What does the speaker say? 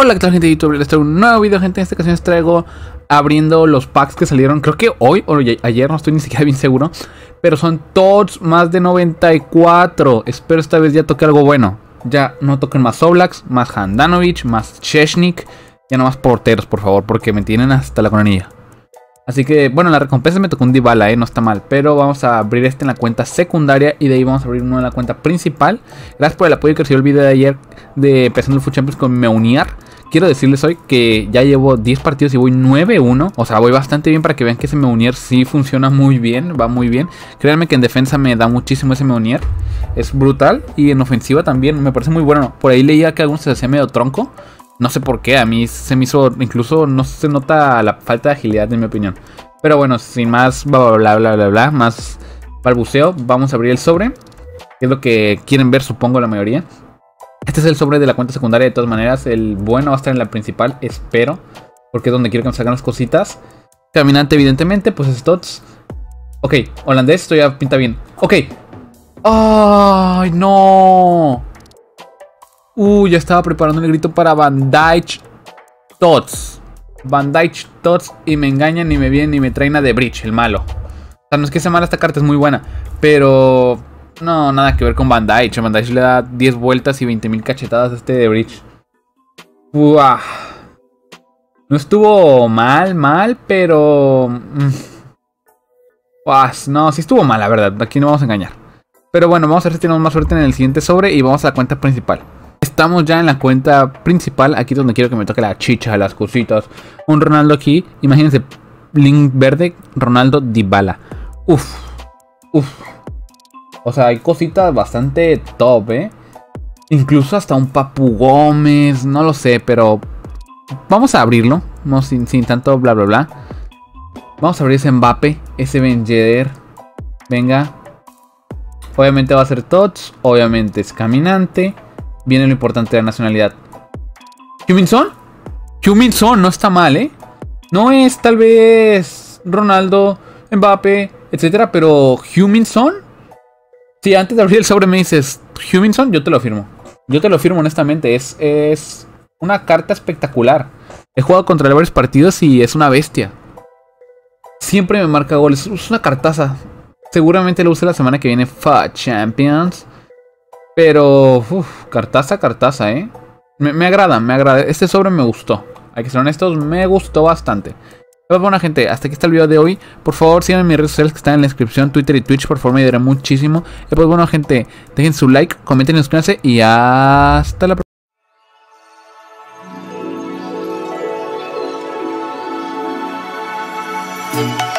Hola, ¿qué tal, gente de YouTube? Les traigo un nuevo video, gente. En esta ocasión les traigo abriendo los packs que salieron, creo que hoy o ayer, no estoy ni siquiera bien seguro. Pero son todos más de 94. Espero esta vez ya toque algo bueno. Ya no toquen más Oblaks, más Handanovic, más Szczęsny. Ya no más porteros, por favor, porque me tienen hasta la coronilla. Así que, bueno, la recompensa me tocó un Dybala, no está mal. Pero vamos a abrir este en la cuenta secundaria y de ahí vamos a abrir uno en la cuenta principal. Gracias por el apoyo que recibió el video de ayer de empezando el FUT Champions con Meunier. Quiero decirles hoy que ya llevo 10 partidos y voy 9-1. O sea, voy bastante bien para que vean que ese Meunier sí funciona muy bien, va muy bien. Créanme que en defensa me da muchísimo ese Meunier. Es brutal y en ofensiva también me parece muy bueno. Por ahí leía que algunos se hacía medio tronco. No sé por qué, a mí se me hizo, incluso no se nota la falta de agilidad en mi opinión. Pero bueno, sin más bla, más balbuceo, vamos a abrir el sobre. Que es lo que quieren ver, supongo, la mayoría. Este es el sobre de la cuenta secundaria de todas maneras. El bueno va a estar en la principal, espero. Porque es donde quiero que me salgan las cositas. Caminante, evidentemente, pues Stotts. Ok, holandés, esto ya pinta bien. Ok. ¡Ay, no! Ya estaba preparando el grito para Van Dijk Tots. Van Dijk Tots y me engañan ni me vienen ni me traen a The Bridge, el malo. O sea, no es que sea mala esta carta, es muy buena. Pero no, nada que ver con Van Dijk. Van Dijk le da 10 vueltas y 20.000 cachetadas a este The Bridge. Uah. No estuvo mal, pero... no, sí estuvo mal, la verdad. Aquí no vamos a engañar. Pero bueno, vamos a ver si tenemos más suerte en el siguiente sobre y vamos a la cuenta principal. Estamos ya en la cuenta principal, aquí donde quiero que me toque la chicha, las cositas. Un Ronaldo aquí, imagínense, link verde, Ronaldo Dybala. Uf. O sea, hay cositas bastante top, Incluso hasta un Papu Gómez, no lo sé, pero vamos a abrirlo, no sin tanto bla. Vamos a abrir ese Mbappé, ese Ben Yedder. Venga. Obviamente va a ser Tots, obviamente es caminante. Viene lo importante de la nacionalidad. ¿Heung-min-Son? Heung-min-Son no está mal, No es tal vez Ronaldo, Mbappé, etcétera, pero Heung-min-Son. Si antes de abrir el sobre me dices Heung-min-Son, yo te lo firmo. Yo te lo firmo honestamente. Es una carta espectacular. He jugado contra varios partidos y es una bestia. Siempre me marca goles. Es una cartaza. Seguramente lo use la semana que viene FUT Champions. Pero, cartaza, me agrada. Este sobre me gustó. Hay que ser honestos, me gustó bastante. Pero bueno, gente, hasta aquí está el video de hoy. Por favor, síganme en mis redes sociales que están en la descripción, Twitter y Twitch. Por favor, me ayudará muchísimo. Y pues bueno, gente, dejen su like, comenten y suscríbanse. Y hasta la próxima.